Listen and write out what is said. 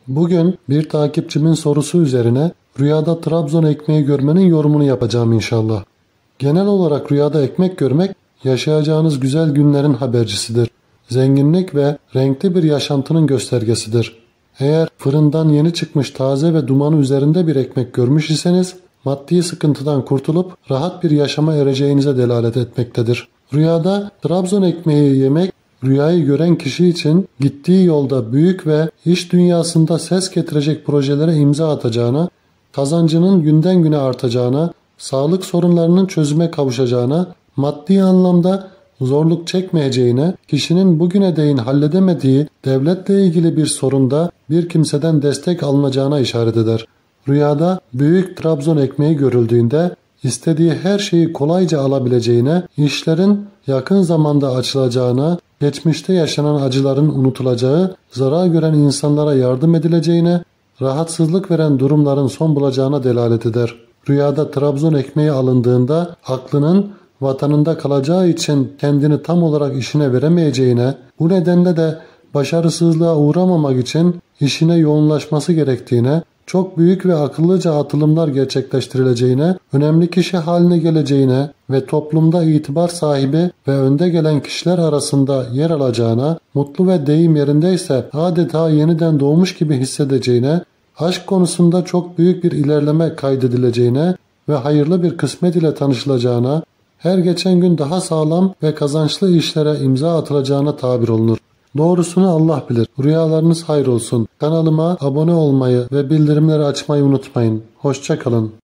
Bugün bir takipçimin sorusu üzerine rüyada Trabzon ekmeği görmenin yorumunu yapacağım inşallah. Genel olarak rüyada ekmek görmek yaşayacağınız güzel günlerin habercisidir. Zenginlik ve renkli bir yaşantının göstergesidir. Eğer fırından yeni çıkmış taze ve dumanı üzerinde bir ekmek görmüş iseniz maddi sıkıntıdan kurtulup rahat bir yaşama ereceğinize delalet etmektedir. Rüyada Trabzon ekmeği yemek rüyayı gören kişi için gittiği yolda büyük ve iş dünyasında ses getirecek projelere imza atacağına, kazancının günden güne artacağına, sağlık sorunlarının çözüme kavuşacağına, maddi anlamda zorluk çekmeyeceğine, kişinin bugüne değin halledemediği devletle ilgili bir sorunda bir kimseden destek alınacağına işaret eder. Rüyada büyük Trabzon ekmeği görüldüğünde istediği her şeyi kolayca alabileceğine, işlerin yakın zamanda açılacağına, geçmişte yaşanan acıların unutulacağı, zarar gören insanlara yardım edileceğine, rahatsızlık veren durumların son bulacağına delalet eder. Rüyada Trabzon ekmeği alındığında aklının vatanında kalacağı için kendini tam olarak işine veremeyeceğine, bu nedenle de başarısızlığa uğramamak için işine yoğunlaşması gerektiğine, çok büyük ve akıllıca atılımlar gerçekleştirileceğine, önemli kişi haline geleceğine ve toplumda itibar sahibi ve önde gelen kişiler arasında yer alacağına, mutlu ve deyim yerindeyse adeta yeniden doğmuş gibi hissedeceğine, aşk konusunda çok büyük bir ilerleme kaydedileceğine ve hayırlı bir kısmet ile tanışılacağına, her geçen gün daha sağlam ve kazançlı işlere imza atılacağına tabir olunur. Doğrusunu Allah bilir. Rüyalarınız hayır olsun. Kanalıma abone olmayı ve bildirimleri açmayı unutmayın. Hoşça kalın.